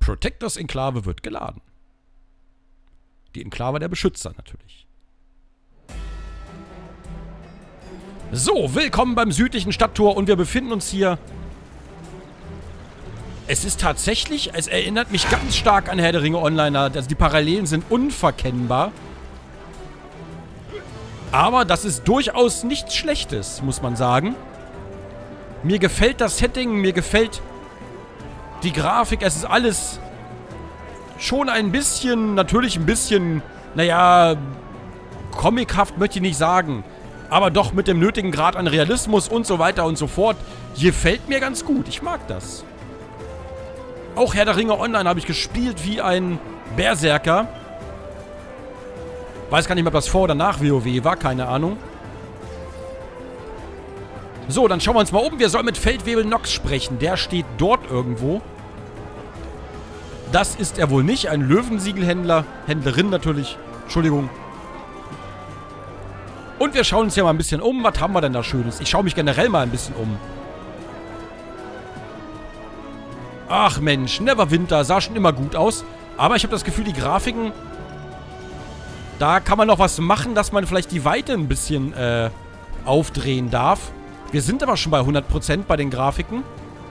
Protectors Enklave wird geladen. Die Enklave der Beschützer natürlich. So, willkommen beim südlichen Stadttor und wir befinden uns hier. Es ist tatsächlich, es erinnert mich ganz stark an Herr der Ringe Online. Also die Parallelen sind unverkennbar. Aber das ist durchaus nichts Schlechtes, muss man sagen. Mir gefällt das Setting, mir gefällt die Grafik. Es ist alles schon ein bisschen, natürlich ein bisschen, naja, comichaft möchte ich nicht sagen. Aber doch mit dem nötigen Grad an Realismus und so weiter und so fort. Gefällt mir ganz gut, ich mag das. Auch Herr der Ringe Online habe ich gespielt wie ein Berserker. Weiß gar nicht mehr, ob das vor oder nach WoW war, keine Ahnung. So, dann schauen wir uns mal um. Wir sollen mit Feldwebel Nox sprechen. Der steht dort irgendwo. Das ist er wohl nicht. Ein Löwensiegelhändler. Händlerin natürlich. Entschuldigung. Und wir schauen uns hier mal ein bisschen um. Was haben wir denn da Schönes? Ich schaue mich generell mal ein bisschen um. Ach Mensch, Neverwinter sah schon immer gut aus. Aber ich habe das Gefühl, die Grafiken... Da kann man noch was machen, dass man vielleicht die Weite ein bisschen aufdrehen darf. Wir sind aber schon bei 100% bei den Grafiken.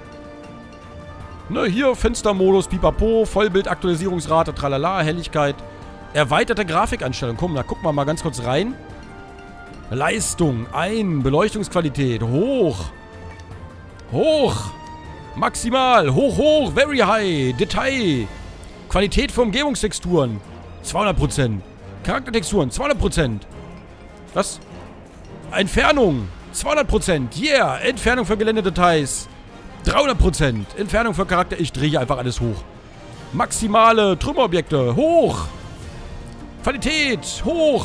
Ne, hier Fenstermodus, pipapo, Vollbild-Aktualisierungsrate, tralala, Helligkeit. Erweiterte Grafikeinstellung. Komm, da gucken wir mal ganz kurz rein. Leistung, Beleuchtungsqualität, hoch. Hoch. Maximal, hoch, very high. Detail. Qualität für Umgebungstexturen, 200%. Charaktertexturen, 200%. Was? Entfernung, 200%. Yeah, Entfernung für Geländedetails, 300%. Entfernung für Charakter, ich drehe einfach alles hoch. Maximale Trümmerobjekte, hoch. Qualität, hoch.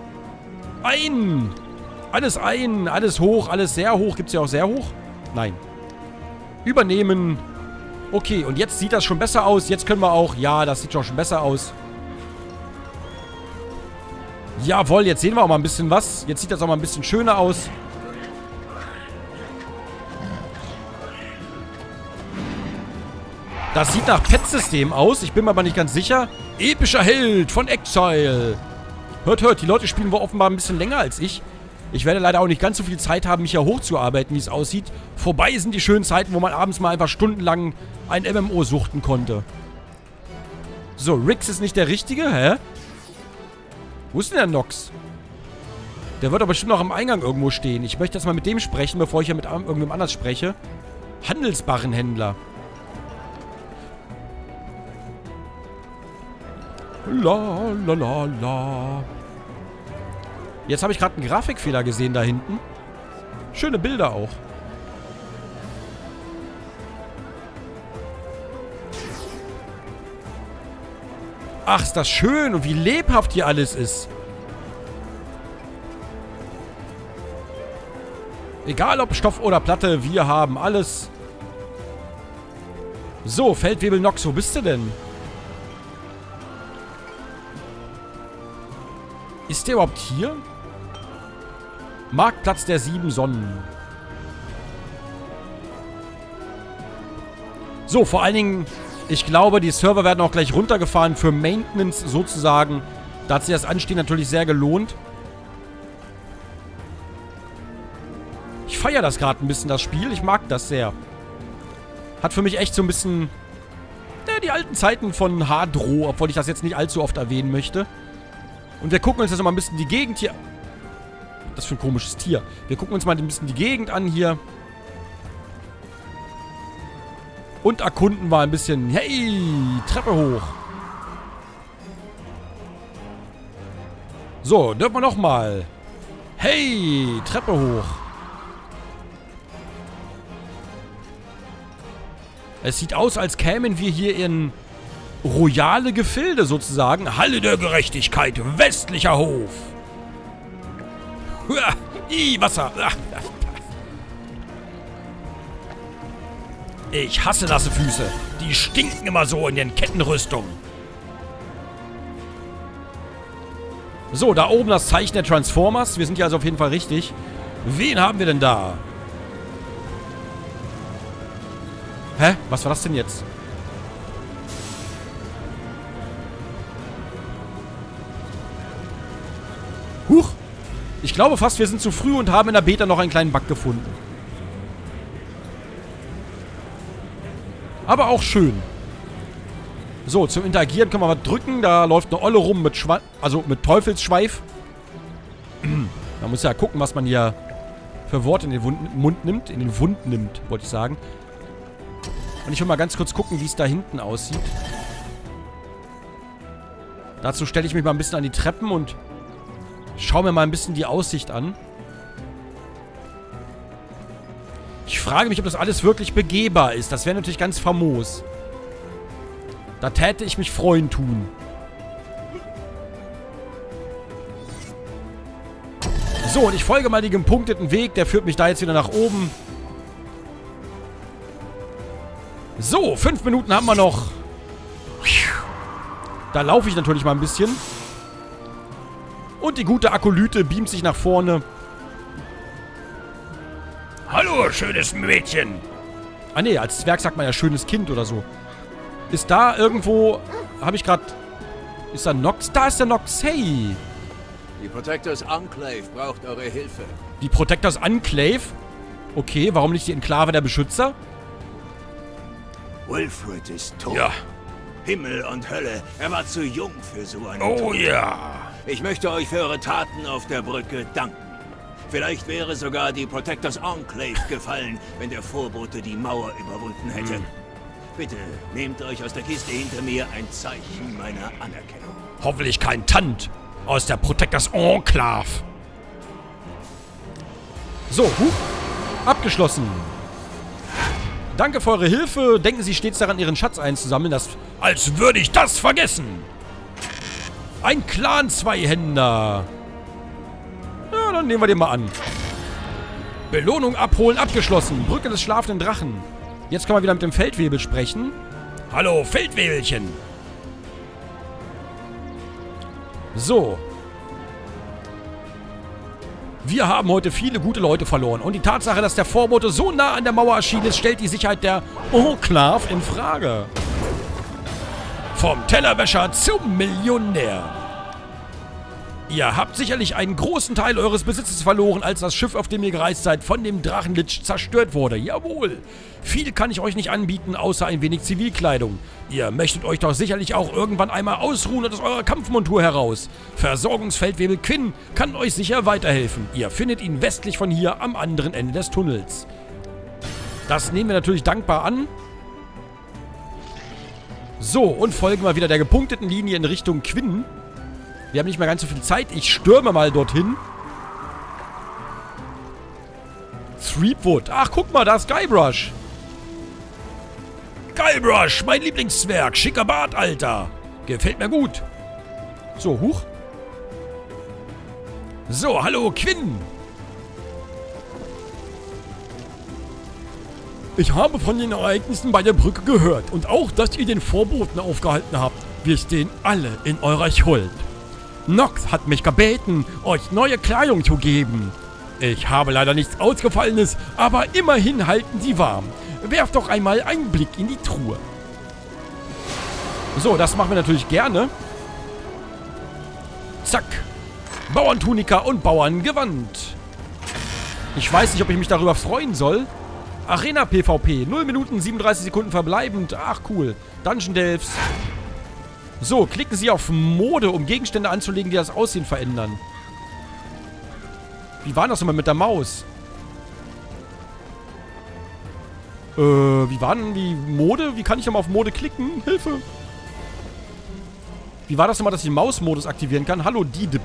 Alles hoch, alles sehr hoch. Gibt es ja auch sehr hoch? Nein. Übernehmen. Okay, und jetzt sieht das schon besser aus. Jetzt können wir auch... Ja, das sieht schon besser aus. Jawohl, jetzt sehen wir auch mal ein bisschen was. Jetzt sieht das auch mal ein bisschen schöner aus. Das sieht nach Pet-System aus. Ich bin mir aber nicht ganz sicher. Epischer Held von Exile. Hört, die Leute spielen wohl offenbar ein bisschen länger als ich. Ich werde leider auch nicht ganz so viel Zeit haben, mich hier hochzuarbeiten, wie es aussieht. Vorbei sind die schönen Zeiten, wo man abends mal einfach stundenlang ein MMO suchten konnte. So, Rix ist nicht der Richtige, hä? Wo ist denn der Nox? Der wird aber bestimmt noch am Eingang irgendwo stehen. Ich möchte jetzt mal mit dem sprechen, bevor ich hier mit irgendwem anders spreche. Handelsbarrenhändler. La, la, la, la. Jetzt habe ich gerade einen Grafikfehler gesehen da hinten. Schöne Bilder auch. Ach, ist das schön und wie lebhaft hier alles ist. Egal ob Stoff oder Platte, wir haben alles. So, Feldwebel Nox, wo bist du denn? Ist der überhaupt hier? Marktplatz der 7 Sonnen. So, vor allen Dingen, ich glaube, die Server werden auch gleich runtergefahren für Maintenance sozusagen. Da hat sich das Anstehen natürlich sehr gelohnt. Ich feiere das gerade ein bisschen, das Spiel. Ich mag das sehr. Hat für mich echt so ein bisschen... Ja, die alten Zeiten von Hardro, obwohl ich das jetzt nicht allzu oft erwähnen möchte. Und wir gucken uns jetzt mal ein bisschen die Gegend hier... Das ist für ein komisches Tier. Wir gucken uns mal ein bisschen die Gegend an hier. Und erkunden mal ein bisschen. Hey, Treppe hoch. So, dürfen wir nochmal. Hey, Treppe hoch. Es sieht aus, als kämen wir hier in royale Gefilde sozusagen. Halle der Gerechtigkeit, westlicher Hof. Wasser. Ich hasse nasse Füße. Die stinken immer so in den Kettenrüstungen. So, da oben das Zeichen der Transformers. Wir sind hier also auf jeden Fall richtig. Wen haben wir denn da? Hä? Was war das denn jetzt? Ich glaube fast, wir sind zu früh und haben in der Beta noch einen kleinen Bug gefunden. Aber auch schön. So, zum Interagieren können wir was drücken. Da läuft eine Olle rum mit mit Teufelsschweif. Man muss ja gucken, was man hier für Worte in den Mund nimmt. In den Wund nimmt, wollte ich sagen. Und ich will mal ganz kurz gucken, wie es da hinten aussieht. Dazu stelle ich mich mal ein bisschen an die Treppen und schaue mir mal ein bisschen die Aussicht an. Ich frage mich, ob das alles wirklich begehbar ist. Das wäre natürlich ganz famos. Da täte ich mich freuen tun. So, und ich folge mal den gepunkteten Weg. Der führt mich da jetzt wieder nach oben. So, 5 Minuten haben wir noch. Da laufe ich natürlich mal ein bisschen. Und die gute Akolyte beamt sich nach vorne. Hallo, schönes Mädchen. Ah ne, als Zwerg sagt man ja schönes Kind oder so. Ist da irgendwo... Habe ich gerade... Ist da Nox? Da ist der Nox. Hey. Die Protectors Enclave braucht eure Hilfe. Die Protectors Enclave? Okay, warum nicht die Enklave der Beschützer? Wilfred ist tot. Ja. Himmel und Hölle. Er war zu jung für so einen Oh Tod. ja. Ich möchte euch für eure Taten auf der Brücke danken. Vielleicht wäre sogar die Protectors Enclave gefallen, wenn der Vorbote die Mauer überwunden hätte. Bitte nehmt euch aus der Kiste hinter mir ein Zeichen meiner Anerkennung. Hoffentlich kein Tant aus der Protectors Enclave. So, abgeschlossen. Danke für eure Hilfe. Denken Sie stets daran, Ihren Schatz einzusammeln. Als würde ich das vergessen. Ein Clan-Zweihänder. Ja, dann nehmen wir den mal an. Belohnung abholen, abgeschlossen. Brücke des schlafenden Drachen. Jetzt können wir wieder mit dem Feldwebel sprechen. Hallo, Feldwebelchen. So. Wir haben heute viele gute Leute verloren. Und die Tatsache, dass der Vorbote so nah an der Mauer erschienen ist, stellt die Sicherheit der Enklave in Frage. Vom Tellerwäscher zum Millionär. Ihr habt sicherlich einen großen Teil eures Besitzes verloren, als das Schiff, auf dem ihr gereist seid, von dem Drachenlich zerstört wurde. Jawohl. Viel kann ich euch nicht anbieten, außer ein wenig Zivilkleidung. Ihr möchtet euch doch sicherlich auch irgendwann einmal ausruhen aus eurer Kampfmontur heraus. Versorgungsfeldwebel Quinn kann euch sicher weiterhelfen. Ihr findet ihn westlich von hier am anderen Ende des Tunnels. Das nehmen wir natürlich dankbar an. So, und folgen wir wieder der gepunkteten Linie in Richtung Quinn. Wir haben nicht mehr ganz so viel Zeit. Ich stürme mal dorthin. Threepwood. Ach, guck mal, da ist Guybrush. Guybrush, mein Lieblingszwerg. Schicker Bart, Alter. Gefällt mir gut. So, huch. So, hallo, Quinn. Ich habe von den Ereignissen bei der Brücke gehört. Und auch, dass ihr den Vorboten aufgehalten habt. Wir stehen alle in eurer Schuld. Nox hat mich gebeten, euch neue Kleidung zu geben. Ich habe leider nichts Ausgefallenes, aber immerhin halten sie warm. Werft doch einmal einen Blick in die Truhe. So, das machen wir natürlich gerne. Zack. Bauerntunika und Bauerngewand. Ich weiß nicht, ob ich mich darüber freuen soll. Arena PvP. 0 Minuten 37 Sekunden verbleibend. Ach, cool. Dungeon Delves. So, klicken Sie auf Mode, um Gegenstände anzulegen, die das Aussehen verändern. Wie war das nochmal mit der Maus? Wie war denn die Mode? Wie kann ich nochmal auf Mode klicken? Hilfe! Wie war das nochmal, dass ich den Mausmodus aktivieren kann? Hallo, Didip.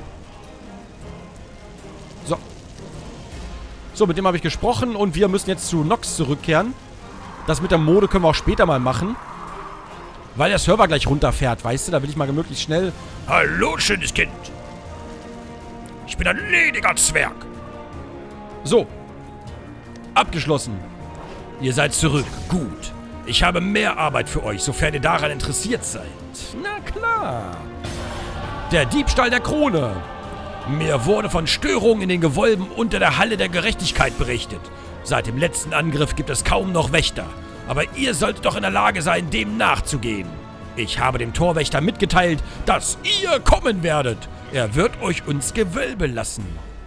So. So, mit dem habe ich gesprochen und wir müssen jetzt zu Nox zurückkehren. Das mit der Mode können wir auch später mal machen. Weil der Server gleich runterfährt, weißt du? Da will ich mal möglichst schnell... Hallo, schönes Kind. Ich bin ein lediger Zwerg. So. Abgeschlossen. Ihr seid zurück. Gut. Ich habe mehr Arbeit für euch, sofern ihr daran interessiert seid. Na klar. Der Diebstahl der Krone. Mir wurde von Störungen in den Gewölben unter der Halle der Gerechtigkeit berichtet. Seit dem letzten Angriff gibt es kaum noch Wächter. Aber ihr solltet doch in der Lage sein, dem nachzugehen. Ich habe dem Torwächter mitgeteilt, dass ihr kommen werdet. Er wird euch ins Gewölbe lassen.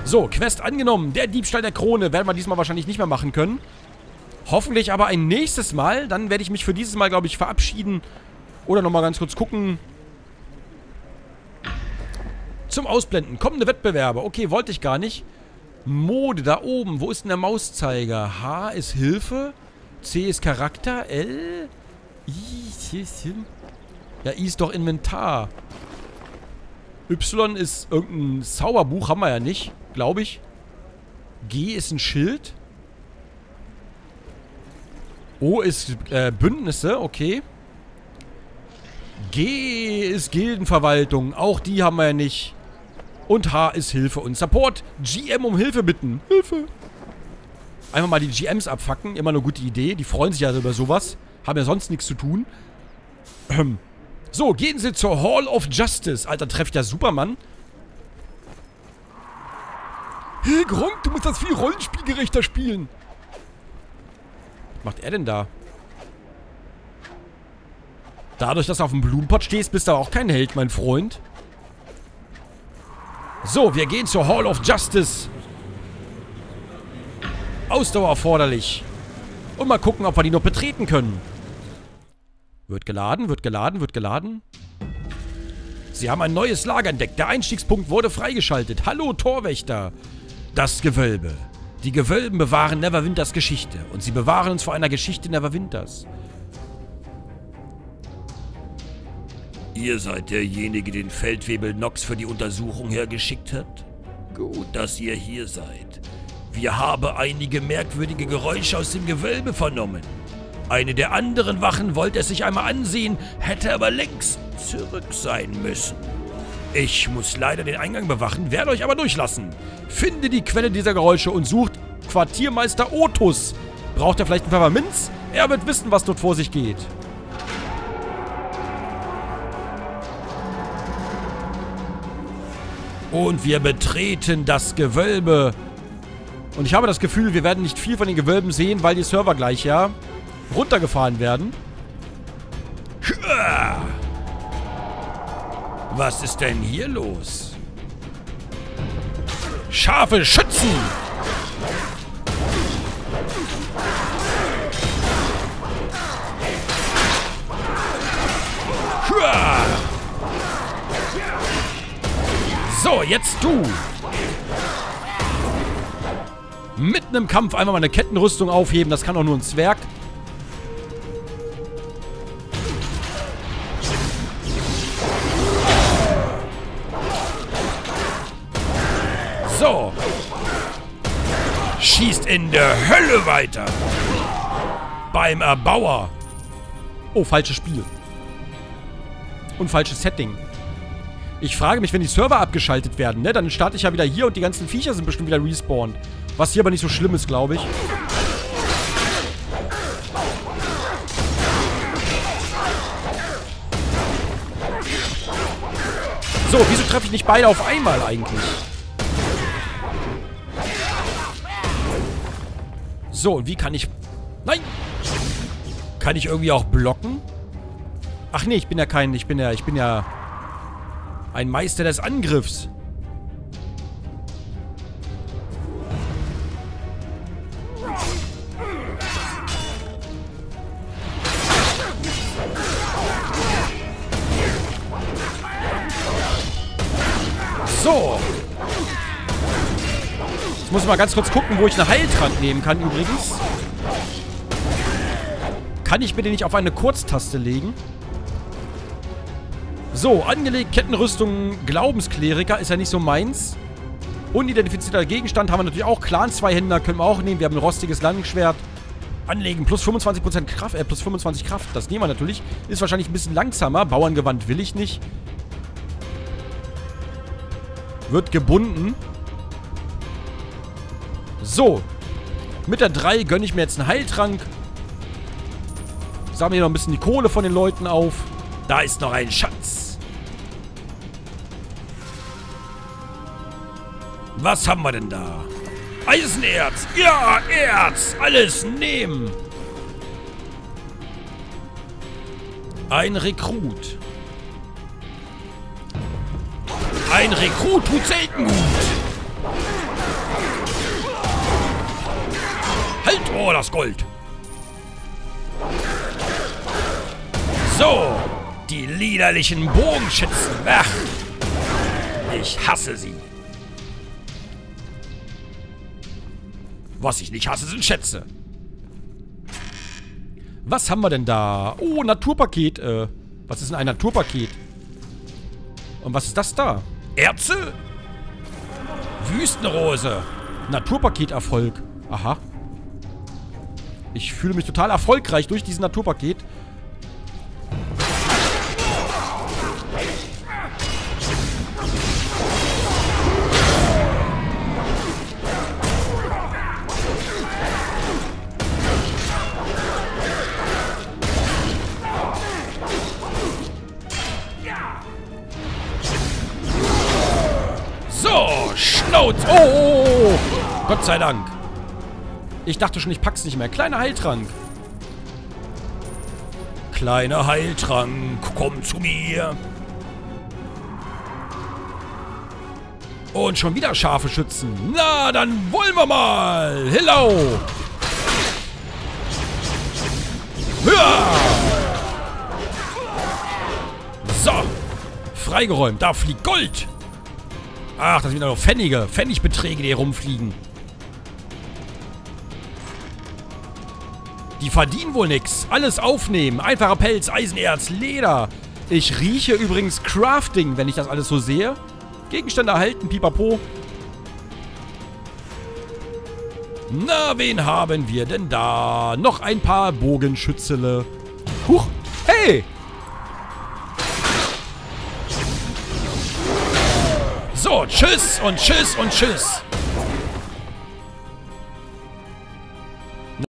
So, Quest angenommen. Der Diebstahl der Krone werden wir diesmal wahrscheinlich nicht mehr machen können. Hoffentlich aber ein nächstes Mal. Dann werde ich mich für dieses Mal, glaube ich, verabschieden. Oder nochmal ganz kurz gucken. Zum Ausblenden. Kommende Wettbewerbe. Okay, wollte ich gar nicht. Mode, da oben. Wo ist denn der Mauszeiger? H ist Hilfe. C ist Charakter. L. I ist ja, I ist doch Inventar. Y ist irgendein Zauberbuch. Haben wir ja nicht, glaube ich. G ist ein Schild. O ist Bündnisse. Okay. G ist Gildenverwaltung. Auch die haben wir ja nicht. Und H ist Hilfe und Support. GM um Hilfe bitten. Hilfe. Einfach mal die GMs abfacken. Immer eine gute Idee. Die freuen sich ja über sowas. Haben ja sonst nichts zu tun. So, gehen Sie zur Hall of Justice. Alter, trefft der Superman. Hey, Gronk, du musst das viel rollenspielgerechter spielen. Was macht er denn da? Dadurch, dass du auf dem Blumenpott stehst, bist du auch kein Held, mein Freund. So, wir gehen zur Hall of Justice. Ausdauer erforderlich. Und mal gucken, ob wir die noch betreten können. Wird geladen, wird geladen, wird geladen. Sie haben ein neues Lager entdeckt. Der Einstiegspunkt wurde freigeschaltet. Hallo, Torwächter. Das Gewölbe. Die Gewölben bewahren Neverwinters Geschichte. Und sie bewahren uns vor einer Geschichte Neverwinters. Ihr seid derjenige, den Feldwebel Nox für die Untersuchung hergeschickt hat? Gut, dass ihr hier seid. Wir haben einige merkwürdige Geräusche aus dem Gewölbe vernommen. Eine der anderen Wachen wollte es sich einmal ansehen, hätte aber längst zurück sein müssen. Ich muss leider den Eingang bewachen, werde euch aber durchlassen. Finde die Quelle dieser Geräusche und sucht Quartiermeister Otus. Braucht er vielleicht einen Pfefferminz? Er wird wissen, was dort vor sich geht. Und wir betreten das Gewölbe. Und ich habe das Gefühl, wir werden nicht viel von den Gewölben sehen, weil die Server gleich ja runtergefahren werden. Was ist denn hier los? Scharfe Schützen! So, jetzt du! Mitten im Kampf einmal mal eine Kettenrüstung aufheben, das kann auch nur ein Zwerg. So. Schießt in der Hölle weiter. Beim Erbauer. Oh, falsches Spiel. Und falsches Setting. Ich frage mich, wenn die Server abgeschaltet werden, ne, dann starte ich ja wieder hier und die ganzen Viecher sind bestimmt wieder respawned. Was hier aber nicht so schlimm ist, glaube ich. So, wieso treffe ich nicht beide auf einmal eigentlich? So, und wie kann ich... Nein! Kann ich irgendwie auch blocken? Ach nee, ich bin ja ein Meister des Angriffs. So. Jetzt muss ich mal ganz kurz gucken, wo ich einen Heiltrank nehmen kann übrigens. Kann ich mir den nicht auf eine Kurztaste legen? So, angelegt, Kettenrüstung, Glaubenskleriker, ist ja nicht so meins. Unidentifizierter Gegenstand haben wir natürlich auch. Clan-Zweihänder können wir auch nehmen. Wir haben ein rostiges Langschwert. Anlegen, plus 25% Kraft, plus 25 Kraft. Das nehmen wir natürlich. Ist wahrscheinlich ein bisschen langsamer. Bauerngewand will ich nicht. Wird gebunden. So. Mit der 3 gönne ich mir jetzt einen Heiltrank. Sammle hier noch ein bisschen die Kohle von den Leuten auf. Da ist noch ein Schatz. Was haben wir denn da? Eisenerz. Ja, Erz. Alles nehmen. Ein Rekrut. Ein Rekrut tut selten gut. Oh, das Gold. So, die liederlichen Bogenschützen. Ach, ich hasse sie. Was ich nicht hasse, sind Schätze. Was haben wir denn da? Oh, Naturpaket. Was ist denn ein Naturpaket? Und was ist das da? Erze? Wüstenrose. Naturpaket-Erfolg. Aha. Ich fühle mich total erfolgreich durch diesen Naturpaket. So, Schnauz. Oh, Gott sei Dank. Ich dachte schon, ich pack's nicht mehr. Kleiner Heiltrank. kleiner Heiltrank, komm zu mir. Und schon wieder scharfe Schützen. Na, dann wollen wir mal. Hello. Ja. So. Freigeräumt. Da fliegt Gold. Ach, das sind wieder noch Pfennigbeträge, die hier rumfliegen. Die verdienen wohl nix. Alles aufnehmen. Einfacher Pelz, Eisenerz, Leder. Ich rieche übrigens Crafting, wenn ich das alles so sehe. Gegenstände erhalten, pipapo. Na, wen haben wir denn da? Noch ein paar Bogenschützele. Huch, hey! So, tschüss und tschüss und tschüss.